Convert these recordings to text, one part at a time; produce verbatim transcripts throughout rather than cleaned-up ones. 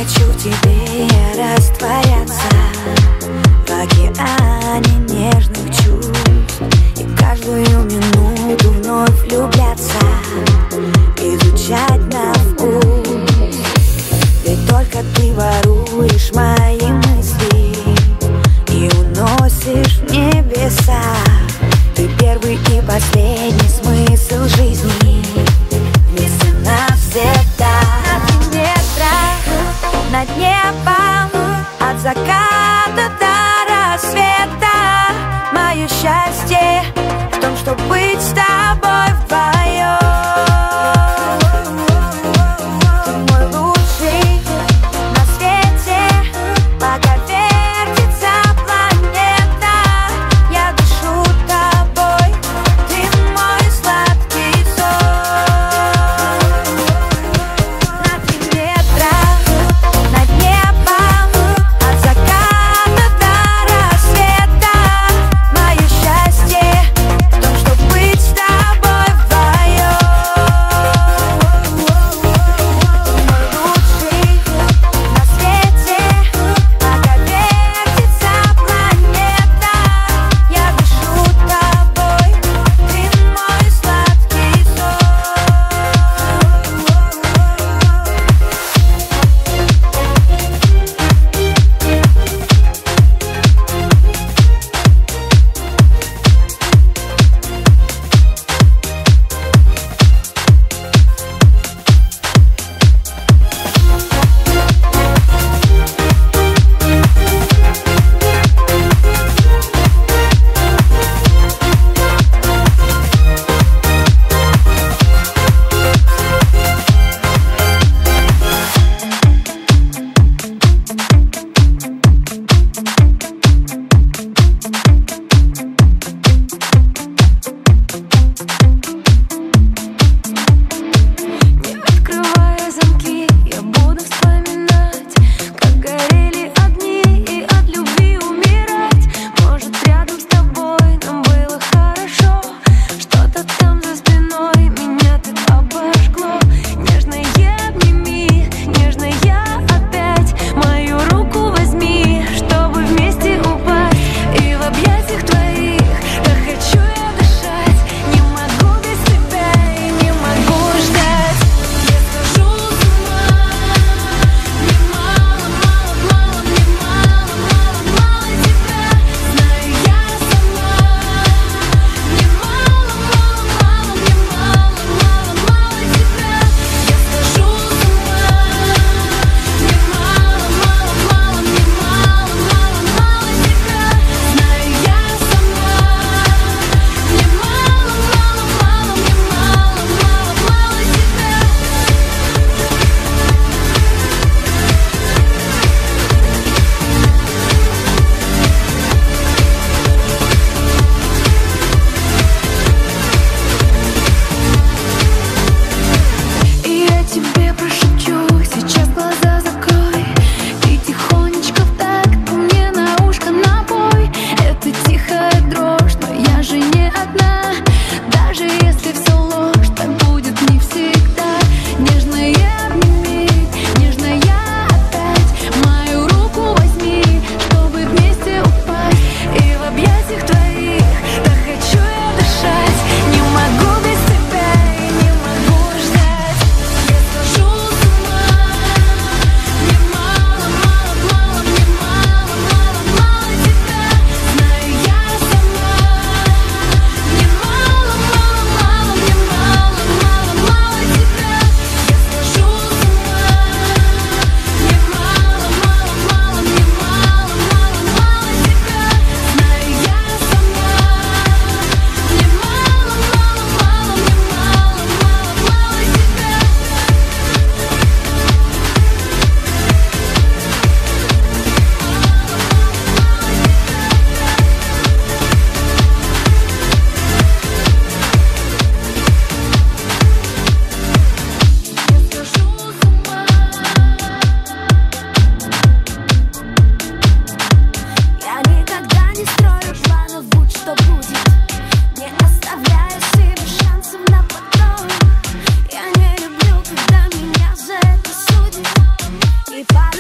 хочу в тебе растворяться в океане нежных чувств и каждую минуту вновь влюбляться, изучать на вкус. Ведь только ты воруешь мои мысли и уносишь в небеса. Ты первый и последний смысл жизни, вместе навсегда. Над небом, от заката до рассвета. Мое счастье в том, чтобы быть с тобой вдвоем. Ты мой лучший на свете, пока вертится планета. Я дышу тобой, ты мой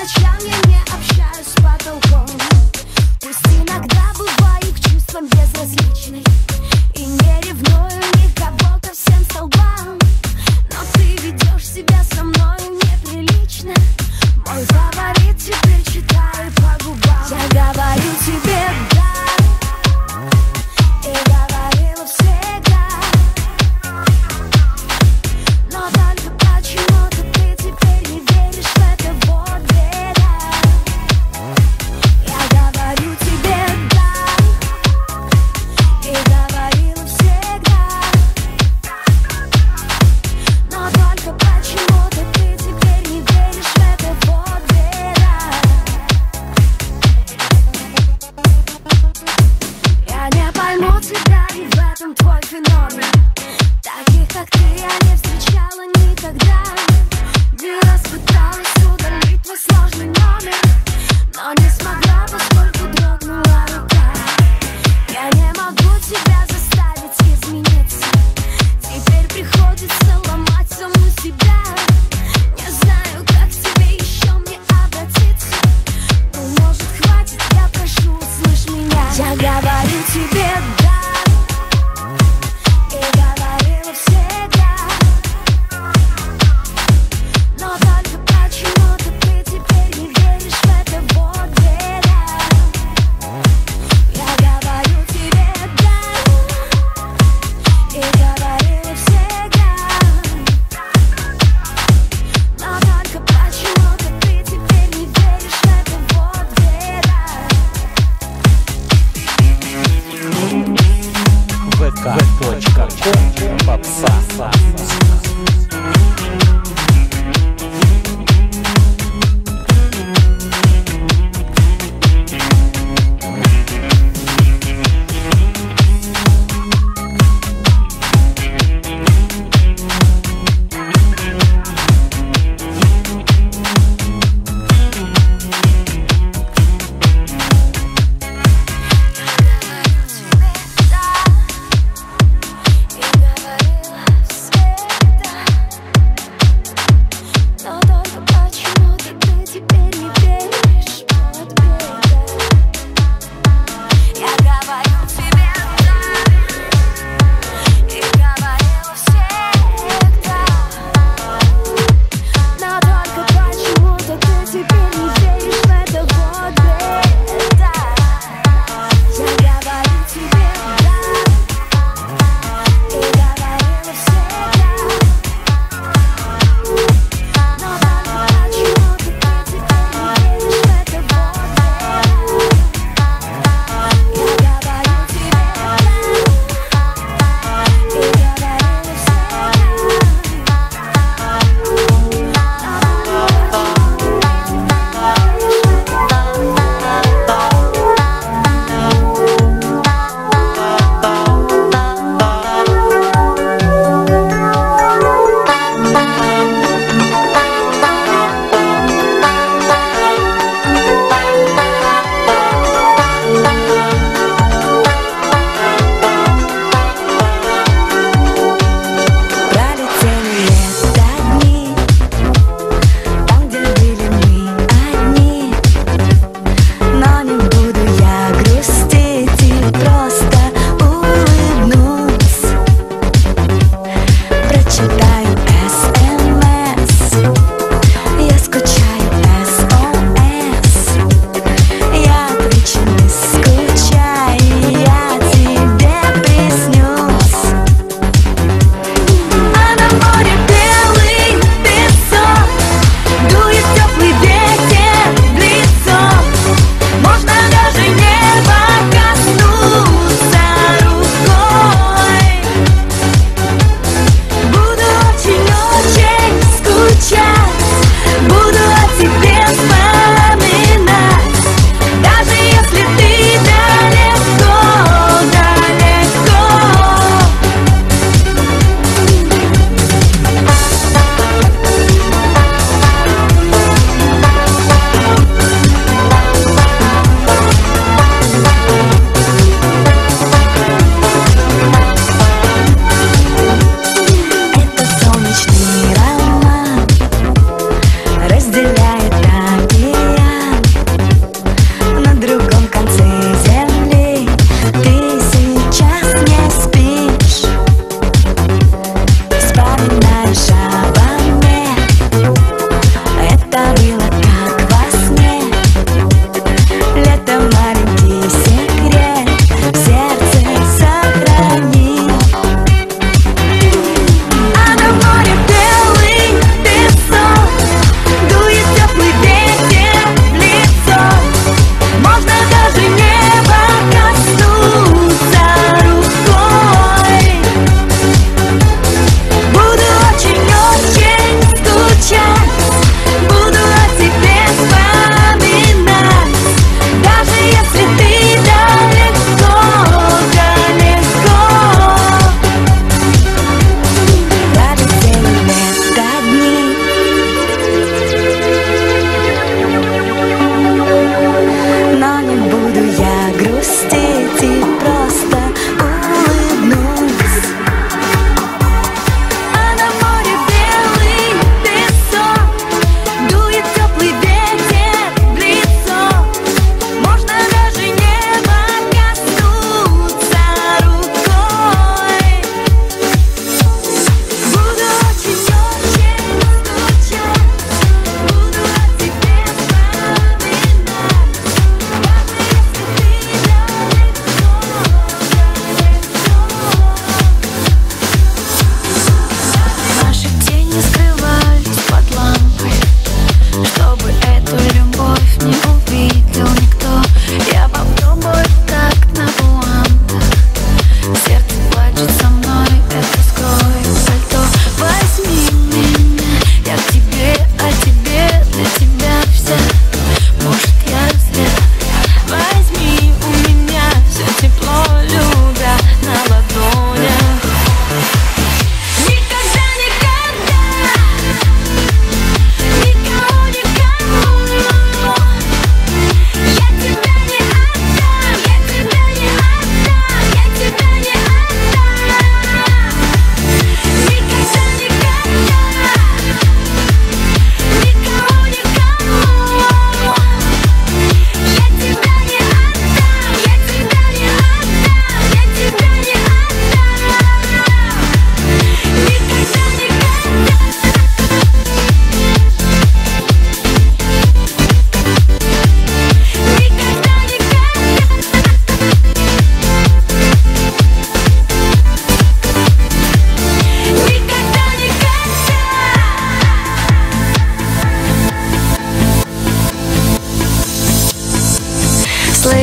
ночам я не общаюсь с потолком. Пусть иногда бываю к чувствам безразличной и не ревную никого ко всем столбам, но ты ведешь себя со мною неприлично. Мой фаворит теперь читаю по губам. Я говорю тебе да, и говорила всегда, но только почему-то ты теперь не веришь в это, вот беда. Я говорю тебе да, и говорила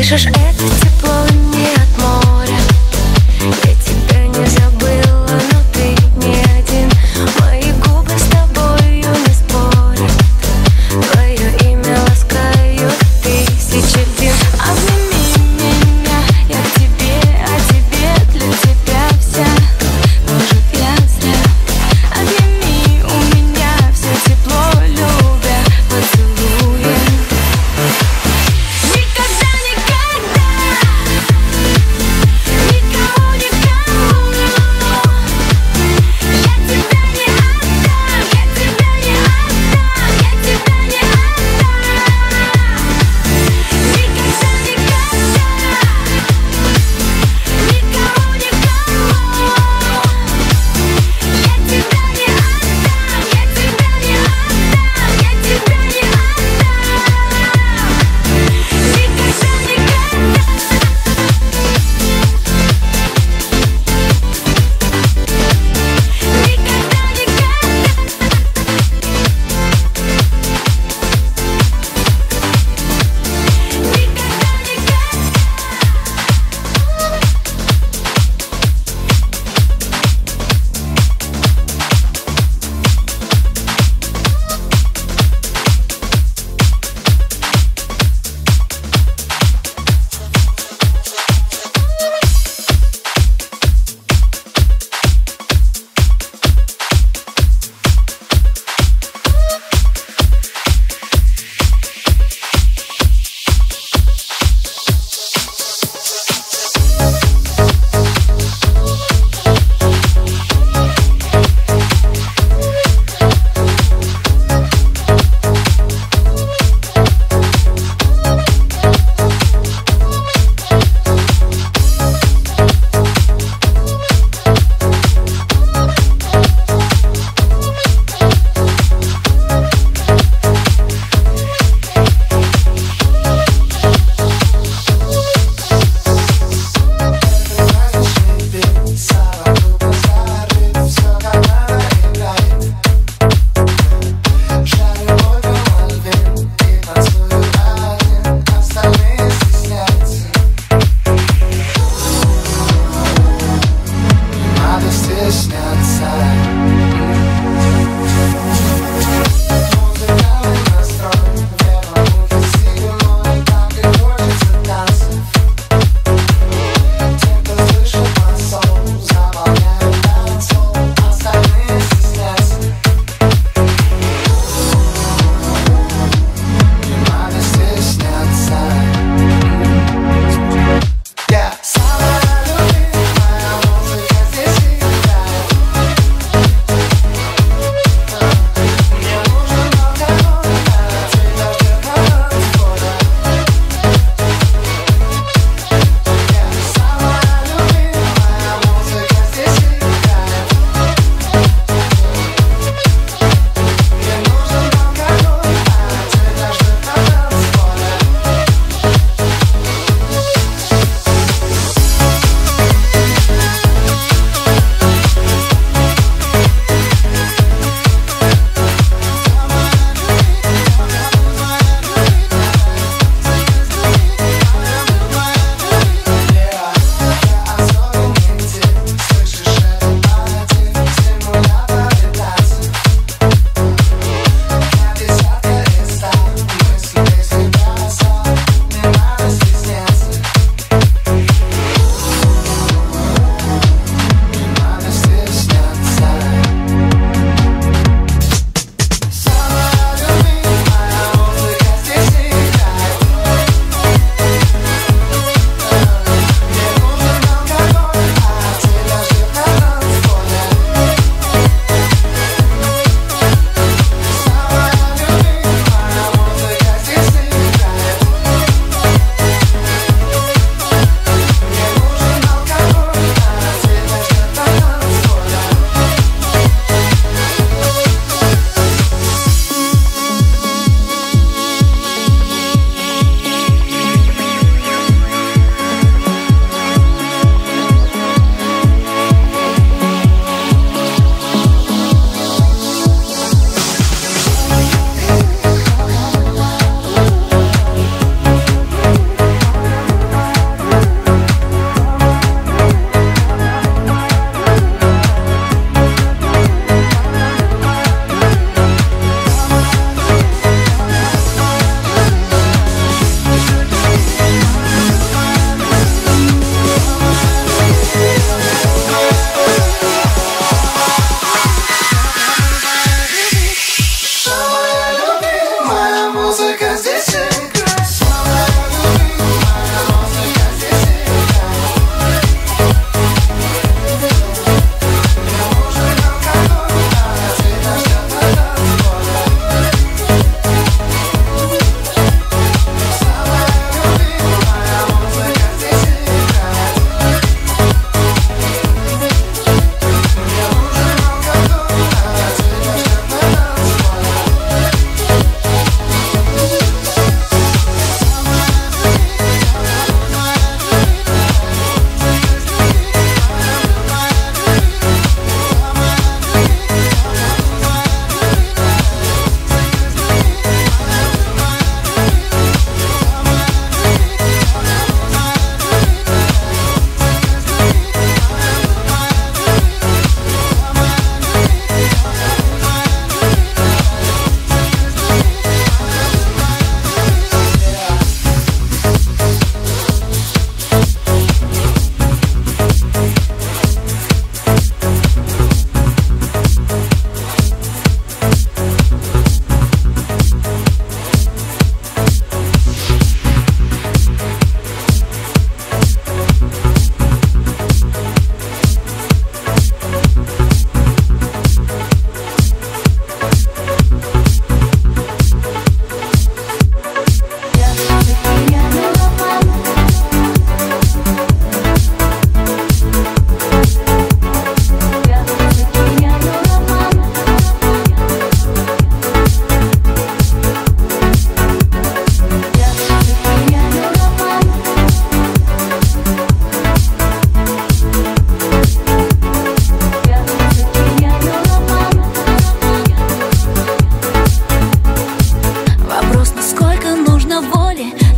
Слышишь, это тепло не от моря. Я тебя не забыла, но ты не один. Мои губы с тобою не спорят. Твое имя ласкают тысячи дней. Обними меня, я к тебе, а тебе для тебя вся. Может, я зря. Обними у меня все тепло, любя поцелуем. Никогда, никогда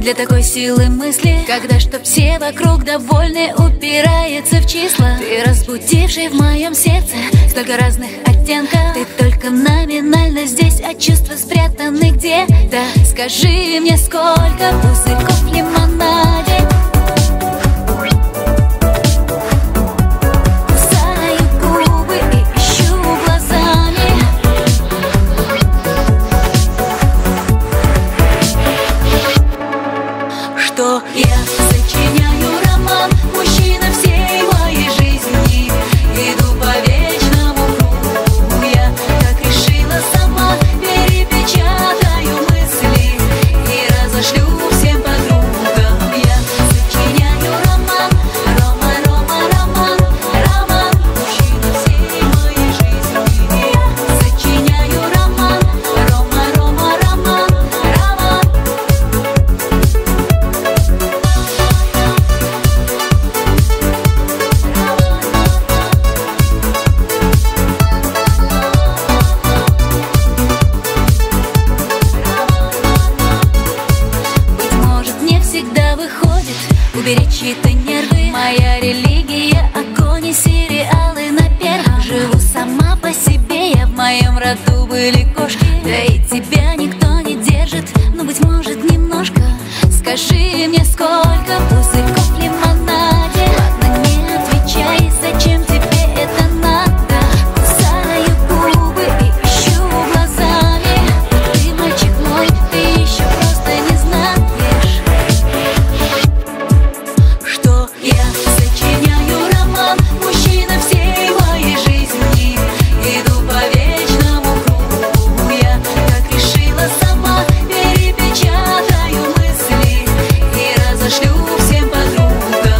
для такой силы мысли, когда чтоб все вокруг довольны, упирается в числа. Ты разбудивший в моем сердце столько разных оттенков. Ты только номинально здесь, а чувства спрятаны где-то. Скажи мне, сколько пузырьков в лимонаде. Кусаю губы и ищу глазами. Что я сочиняю роман, мужчина всей моей жизни. Иду по вечному кругу, я так решила сама. Перепечатаю мысли и разошлю всем подругам. Я сочиняю роман, Рома, Рома, роман, роман, мужчина всей моей жизни. Я сочиняю роман, Рома, Рома, роман, роман. Быть может, не всегда выходит уберечь чьи-то нервы. Моя религия — огонь и сериалы на первом. Живу сама по себе, я в моем роду были кошки. Да и тебя никто не держит, но, быть может, немножко. Скажи мне, сколько пузырьков в лимонаде. Ладно, не отвечай, зачем тебе это надо. Кусаю губы и ищу глазами. Ты, мальчик мой, ты еще просто не знаешь, что я сочиняю роман, мужчина всей моей жизни. Иду по вечному кругу, я так решила сама. Перепечатаю мысли и разошлю всем подругам.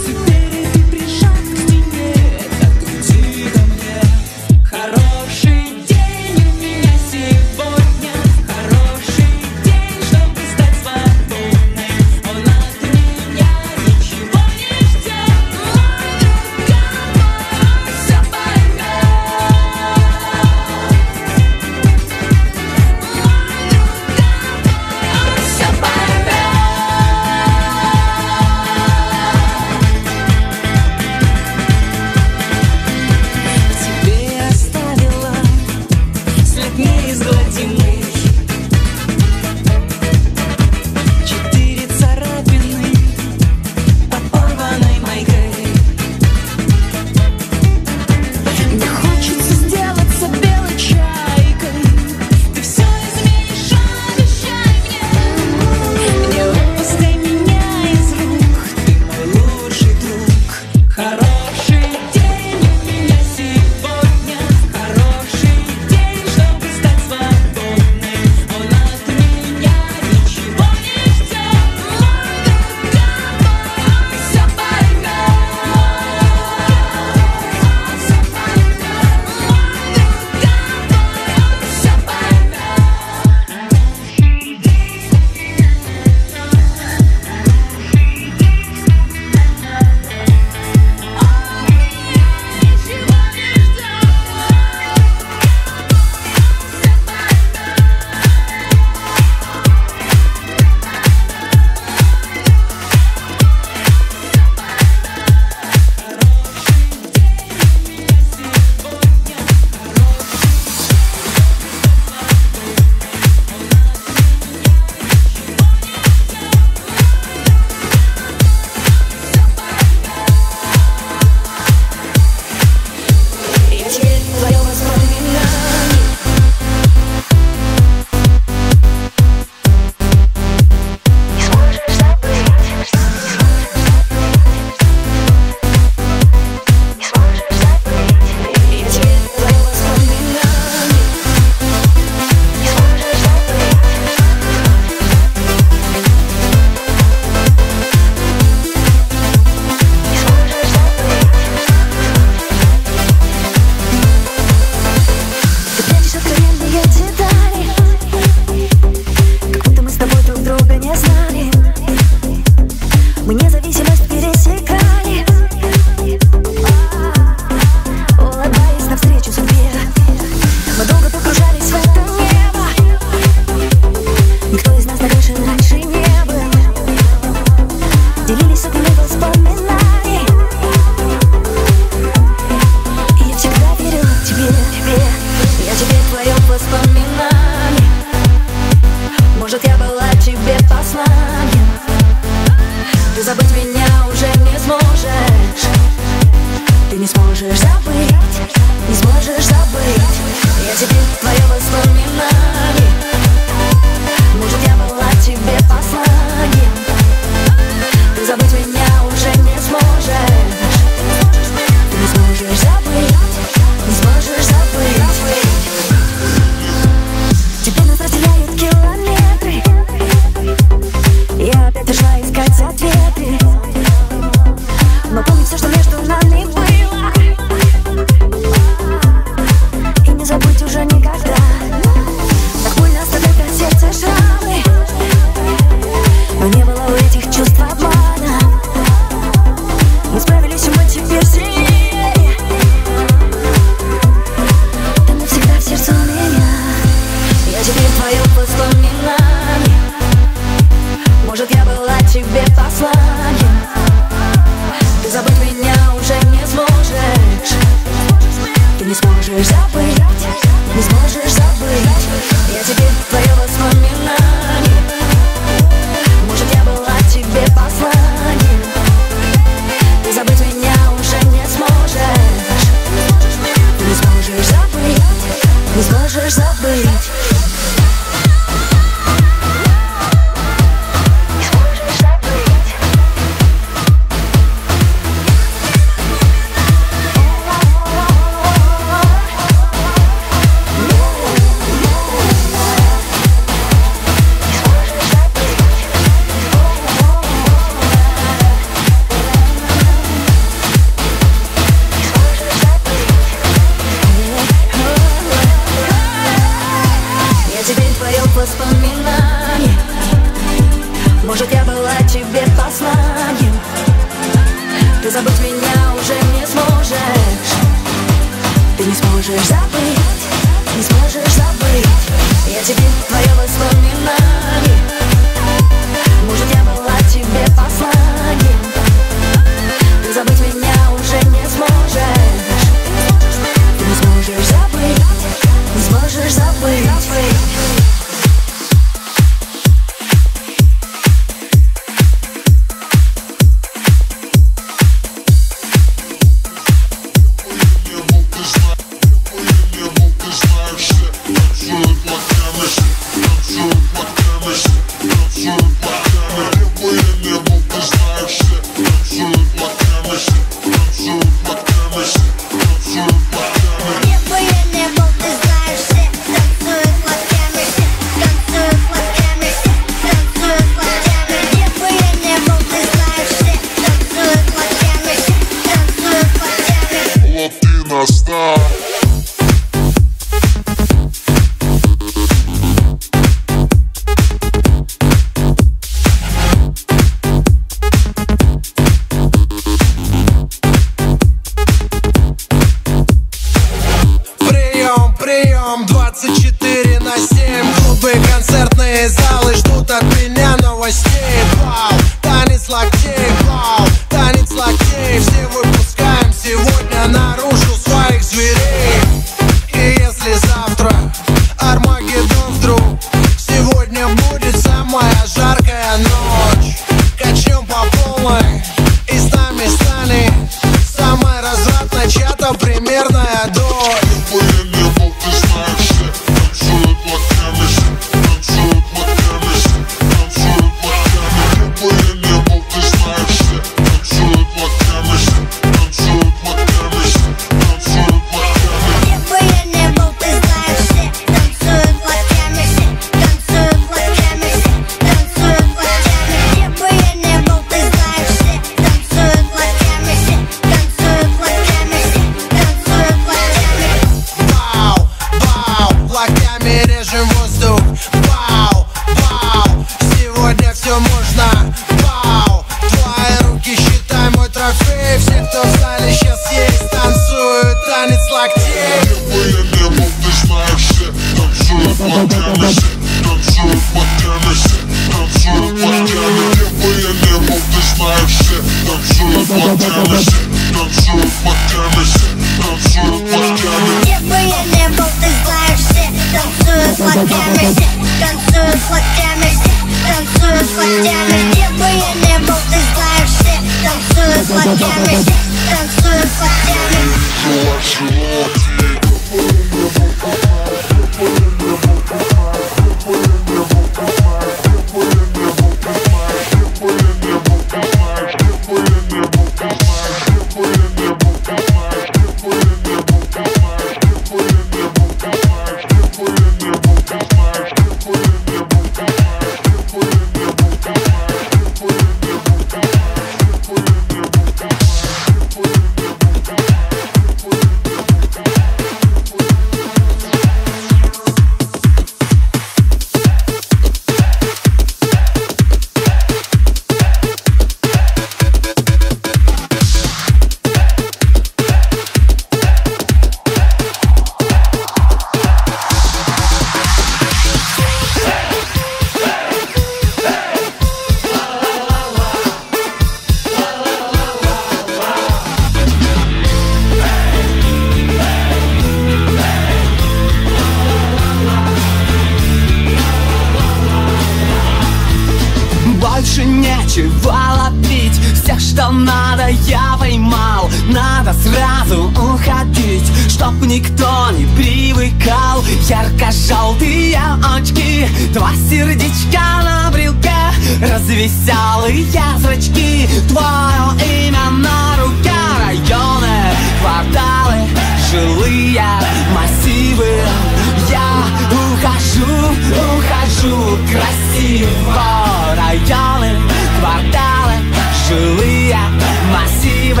Больше нечего ловить, все, что надо, я поймал. Надо сразу уходить, чтоб никто не привыкал. Ярко-желтые очки, два сердечка на брелке, развеселые зрачки, твое имя на руке. Районы, кварталы, жилые массивы. Я ухожу, ухожу красиво. Районы, кварталы, жилые массивы.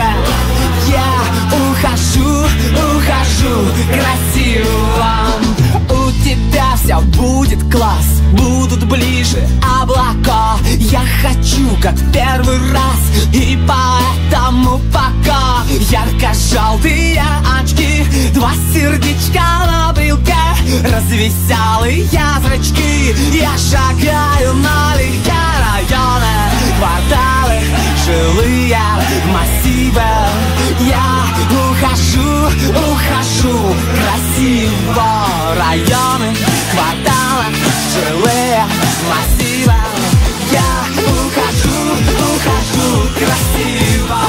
Я ухожу, ухожу красиво. У тебя все будет класс, будут ближе облака. Я хочу, как в первый раз, и поэтому пока. Ярко-желтые очки, два сердечка на брелке, развеселые зрачки. Я шагаю налегке. Районы, кварталы, жилые массивы. Я ухожу, ухожу красиво. Районы, кварталы, жилые массивы. Я ухожу, ухожу красиво.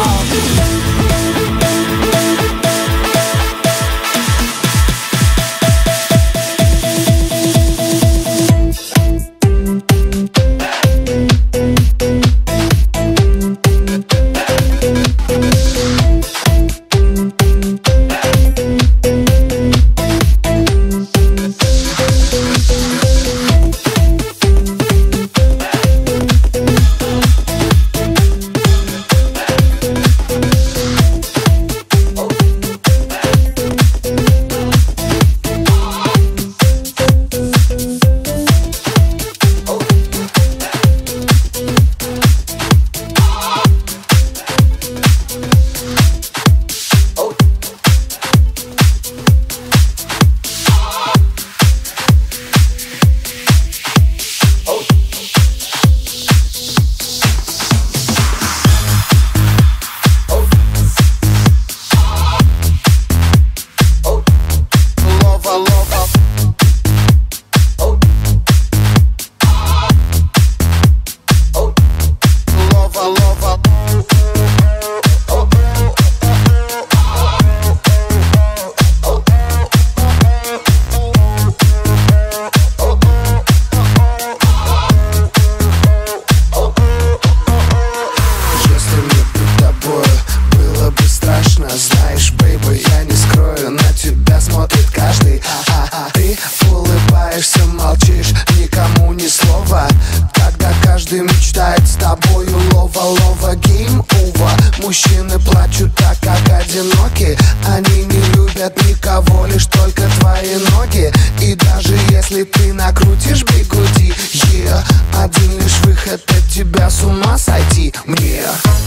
Мужчины плачут так, как одиноки. Они не любят никого, лишь только твои ноги. И даже если ты накрутишь бигуди, yeah, один лишь выход от тебя с ума сойти мне.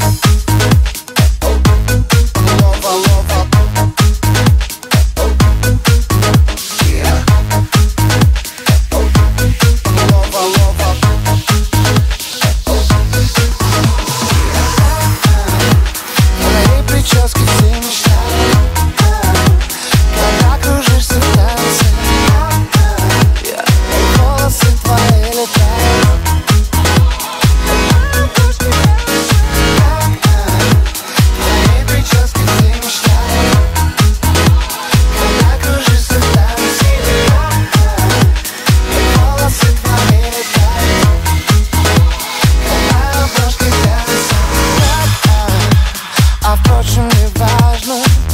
Лова, лова.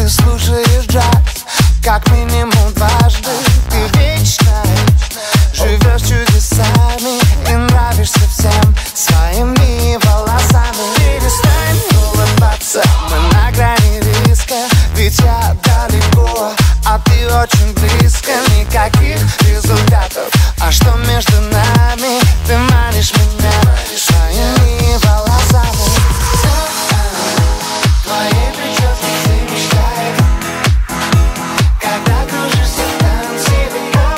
ты слушаешь джаз, как минимум дважды. Ты вечно живешь чудесами и нравишься всем своими волосами. Перестань улыбаться, мы на грани риска, ведь я далеко, а ты очень близко. Никаких результатов, а что между нами? Ты манишь меня своими волосами. Твоей прической ты мечтаешь, когда кружишься в танце,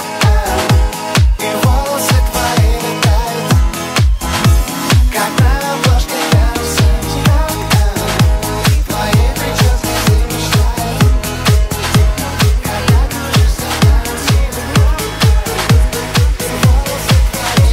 и волосы твои летают, как на обложке танца. Твоей прической ты мечтаешь, когда кружишься в танце, и волосы твои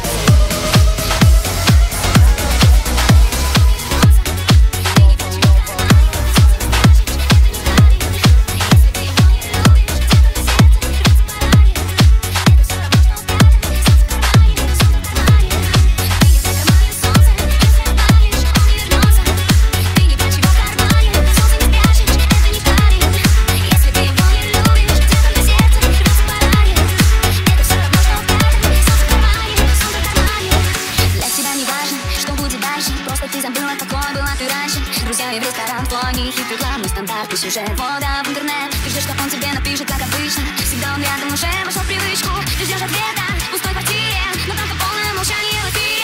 сюжет, вода в интернет. Ты ждешь, что он тебе напишет, как обычно. Всегда он рядом, уже вошел в привычку. Ты ждешь ответа в пустой квартире, но там полное молчание в эфире.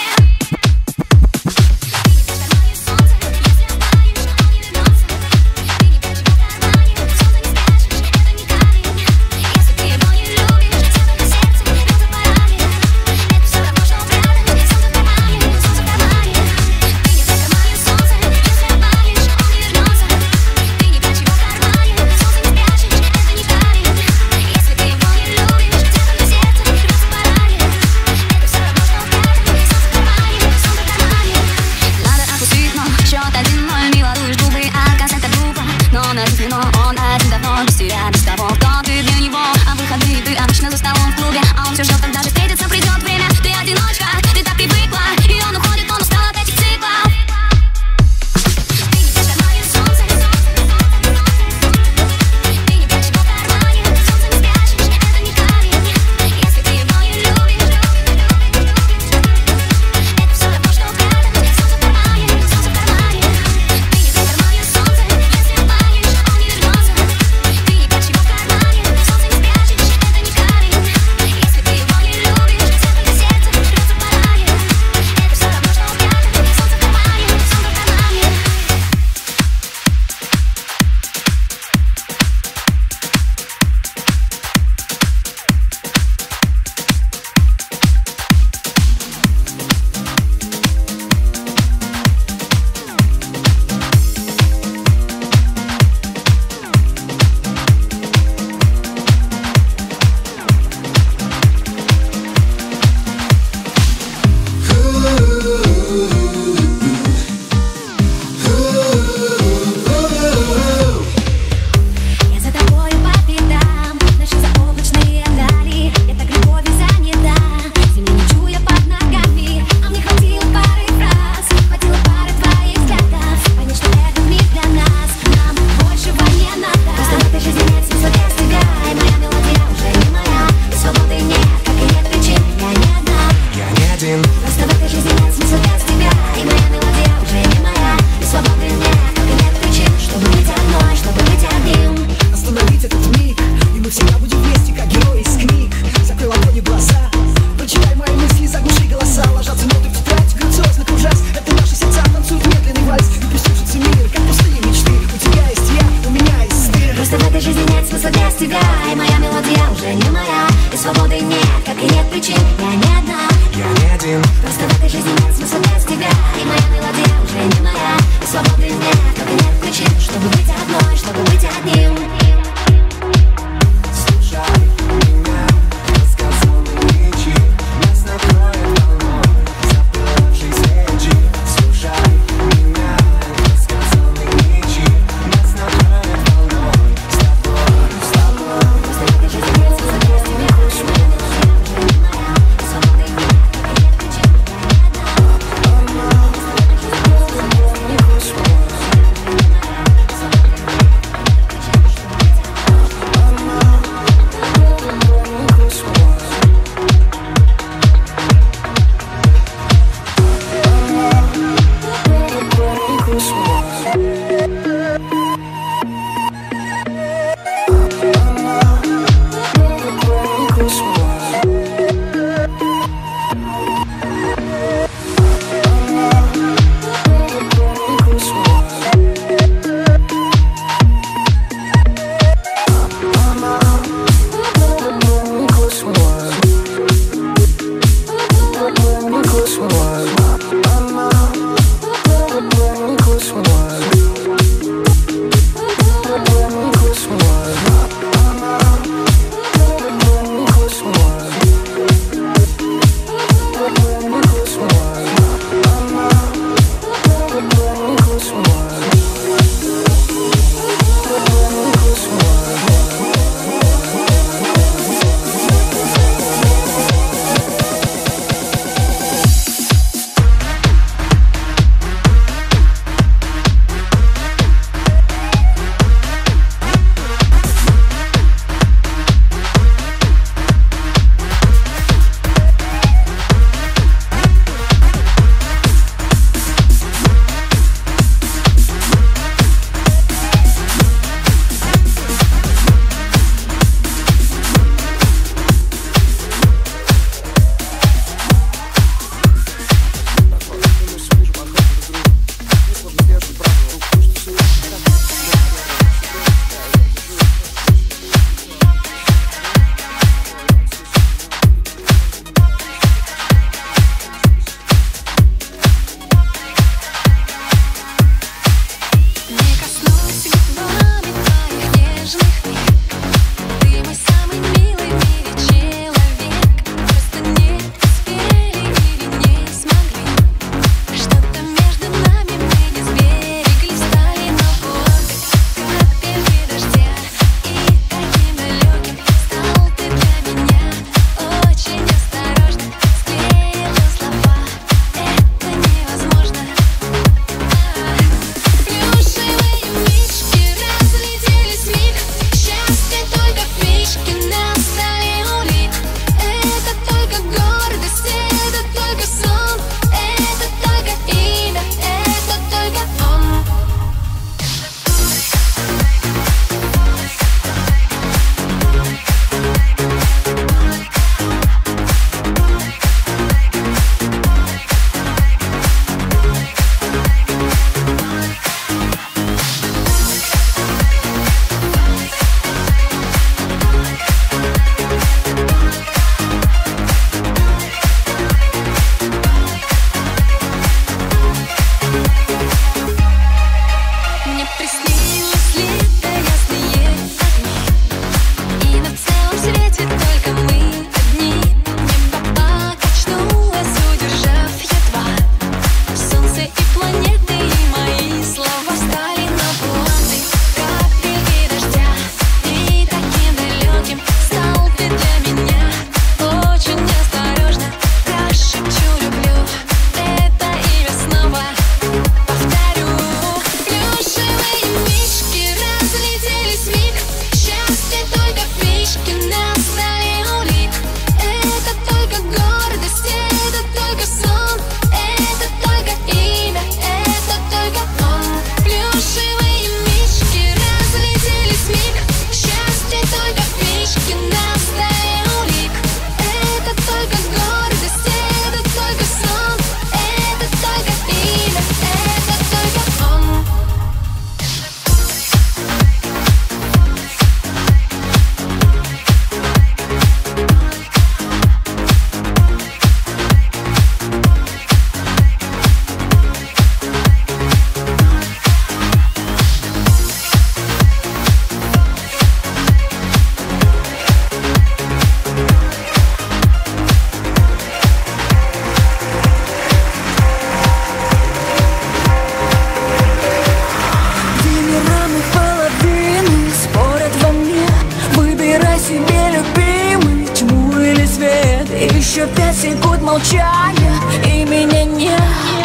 молчание, и меня нет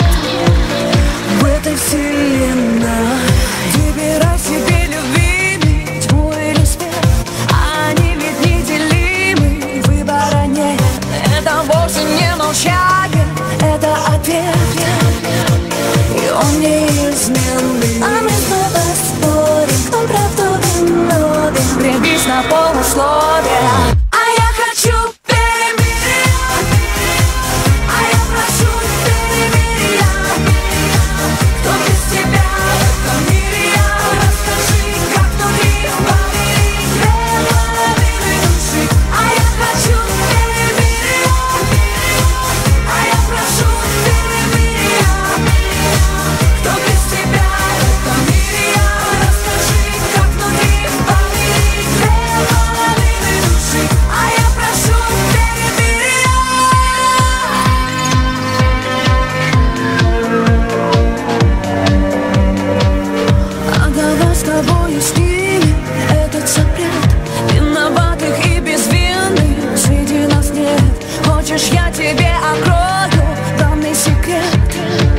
в этой вселенной. Выбирай себе любимый, тьму или свет, они ведь неделимы, выбора нет. Это вовсе не молчание, это ответ, и он неизменный. А мы снова спорим, кто прав, кто виновен. Ребись на полусловие. А я хочу перемирия, а я прошу перемирия. Кто без тебя в этом мире я? Расскажи, как внутри помирить две половины души. А я хочу перемирия, а я прошу перемирия. Кто без тебя в этом мире я? Расскажи, как внутри помирить две половины души. А я прошу перемирия. А давай с тобой снимем этот запрет. Виноватых и безвинных среди нас нет. Хочешь, я тебе открою данный секрет?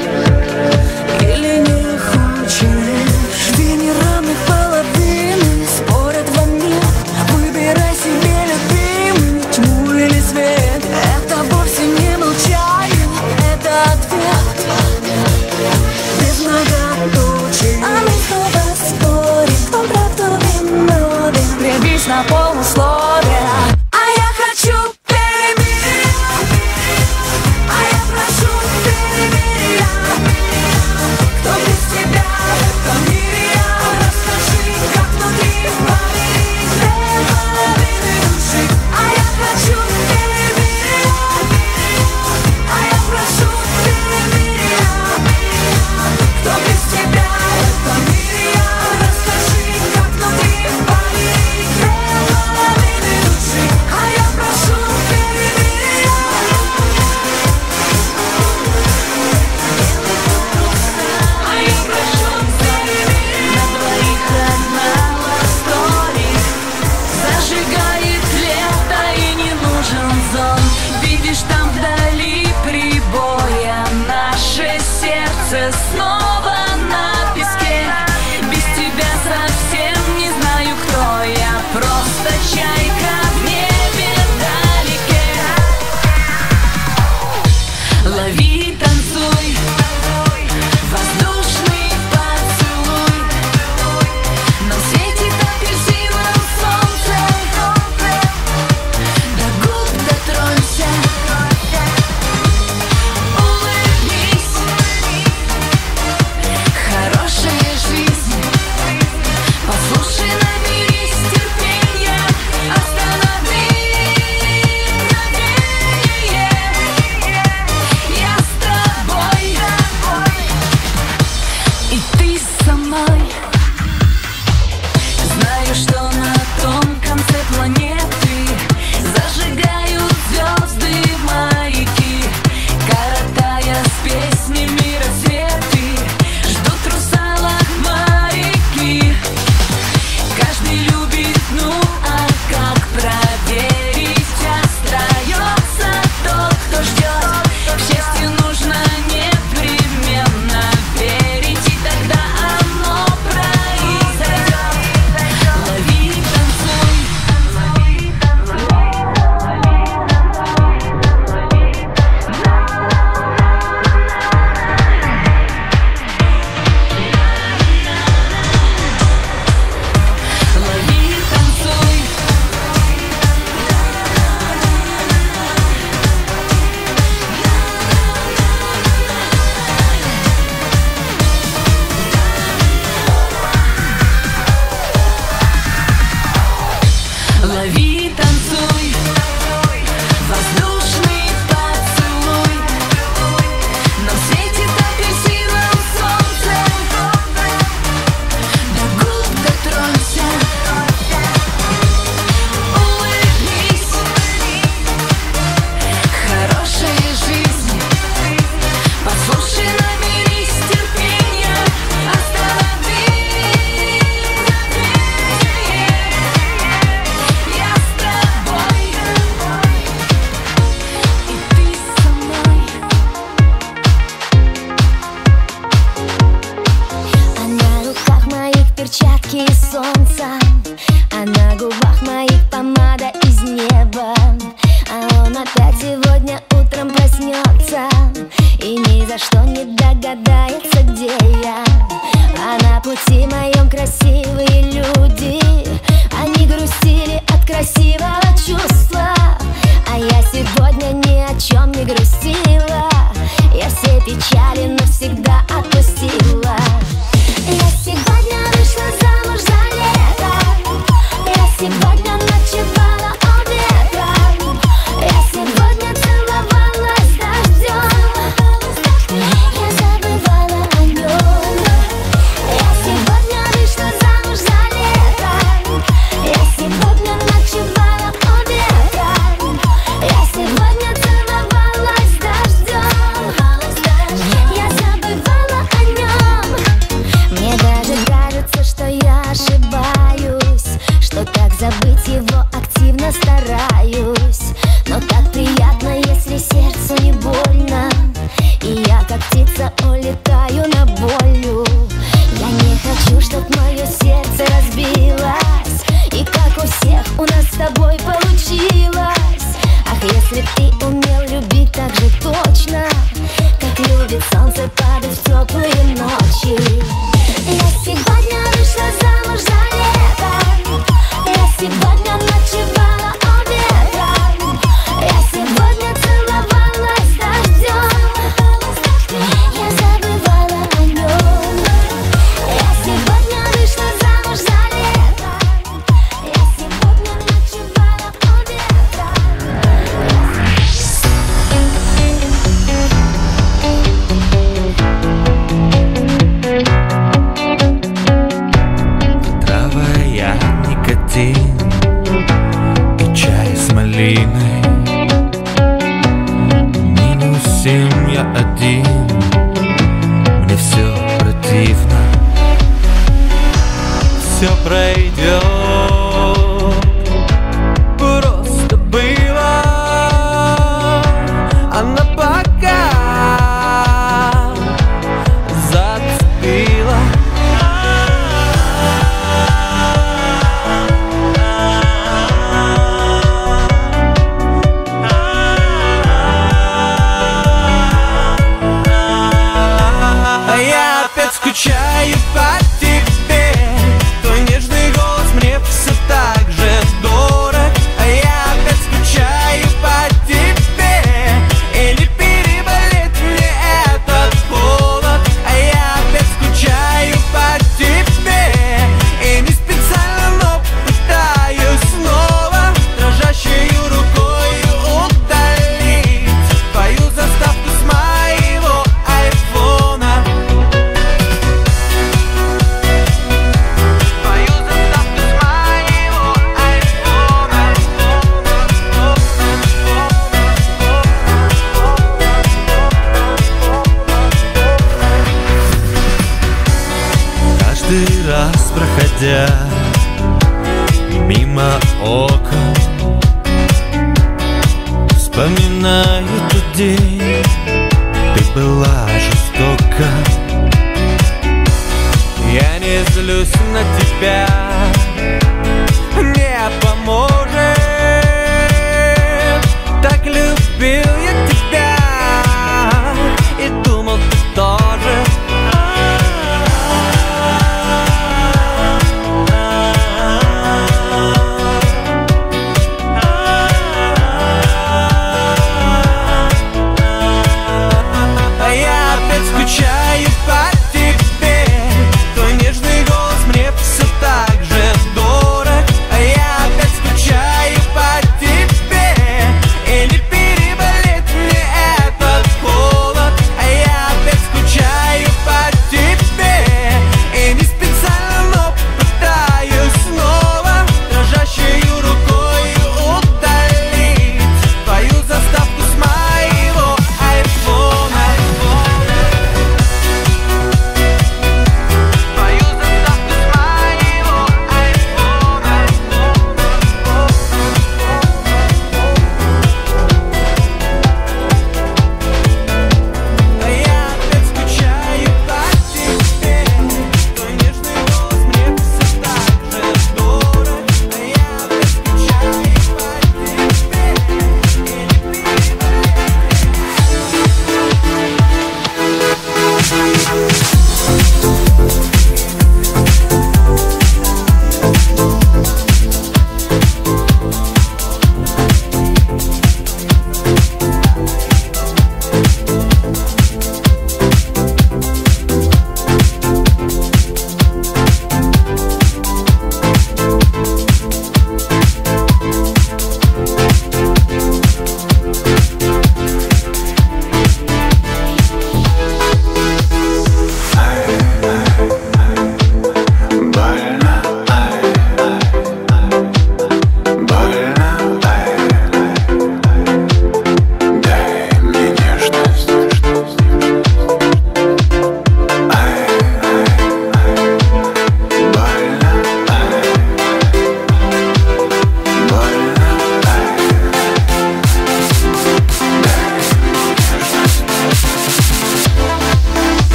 Или не хочешь? Две неравных половины спорят во мне. Выбирай себе любимый, тьму или свет. Это вовсе не молчание, это ответ без многоточий. А мы снова спорим, кто прав, кто виновен. Ребись на полусловие. А я хочу перемирия, а я прошу перемирия. Кто без тебя в этом мире я? Расскажи, как внутри помирить две половины души. А я хочу перемирия, а я прошу перемирия. Кто без тебя в этом мире я? Расскажи, как внутри помирить две половины души. забыть его активно стараюсь. Но так приятно, если сердцу не больно, и я как птица улетаю на волю. Я не хочу, чтоб мое сердце разбилось, и как у всех у нас с тобой получилось. Ах, если б ты умел любить так же точно, как любит солнце падать в теплые ночи. Я сегодня вышла замуж за лето, я сегодня ночевала у ветра, я сегодня целовалась с дождем, я забывала о нем. Я сегодня вышла замуж за лето, я сегодня ночевала у ветра. Травая никотин и чай с малиной. Минус семь, я один, мне все противно. Все пройдет, просто было, она пока зацепила. А я опять скучаю по тебе, твой нежный голос мне все так же дорог. А я опять скучаю по тебе, и не переболеть мне этот холод. А я опять скучаю по тебе, и не специально, но пытаюсь снова дрожащей рукой удалить твою заставку с моего айфона. Твою заставку с моего айфона. Каждый раз, проходя мимо окон, вспоминаю тот день, ты была жестока. Я не злюсь на тебя, не поможет. Так любил я тебя и думал, ты тоже. А я опять скучаю по тебе, твой нежный голос мне все так же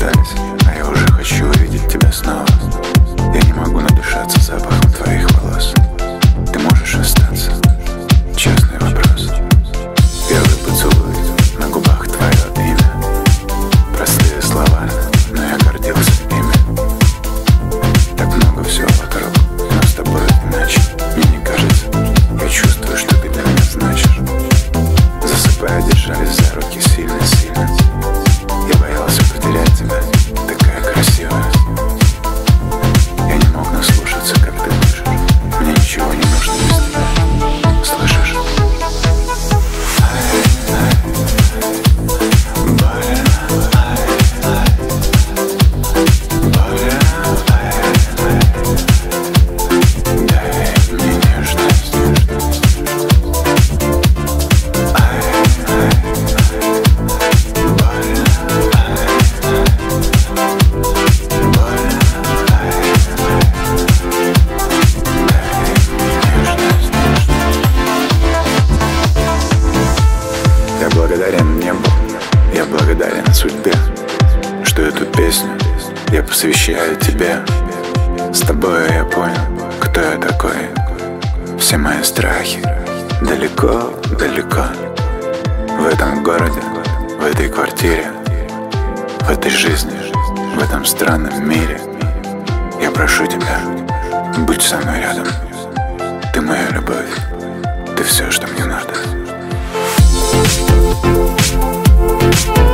расстались, а я уже хочу увидеть тебя снова. Я не могу надышаться запахом твоих волос. Ты можешь остаться? Честный вопрос. Первый поцелуй, на губах твое имя. Простые слова, но я гордился ими. Так много всего вокруг, но с тобой иначе. Мне не кажется, я чувствую, что ты для меня значишь. Засыпая, держались за руки сильно-сильно. Я боялся потерять тебя, такая красивая. Я не мог наслушаться, как ты дышишь. Мне ничего не нужно без тебя. Слышишь? Я благодарен небу, я благодарен судьбе, что эту песню я посвящаю тебе. С тобой я понял, кто я такой. Все мои страхи далеко, далеко. В этом городе, в этой квартире, в этой жизни, в этом странном мире. Я прошу тебя, будь со мной рядом. Ты моя любовь, ты все, что мне надо.